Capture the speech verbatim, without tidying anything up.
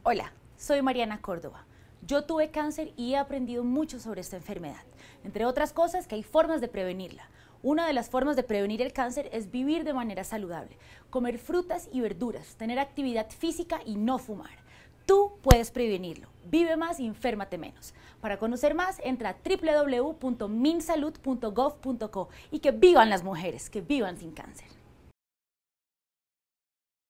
Hola, soy Mariana Córdoba. Yo tuve cáncer y he aprendido mucho sobre esta enfermedad. Entre otras cosas, que hay formas de prevenirla. Una de las formas de prevenir el cáncer es vivir de manera saludable, comer frutas y verduras, tener actividad física y no fumar. Tú puedes prevenirlo. Vive más y enférmate menos. Para conocer más, entra a w w w punto minsalud punto gov punto co y que vivan las mujeres, que vivan sin cáncer.